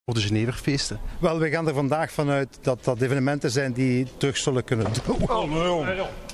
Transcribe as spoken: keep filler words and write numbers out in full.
Voor de Geneverfeesten. Wel, we gaan er vandaag vanuit dat dat evenementen zijn die terug zullen kunnen doen.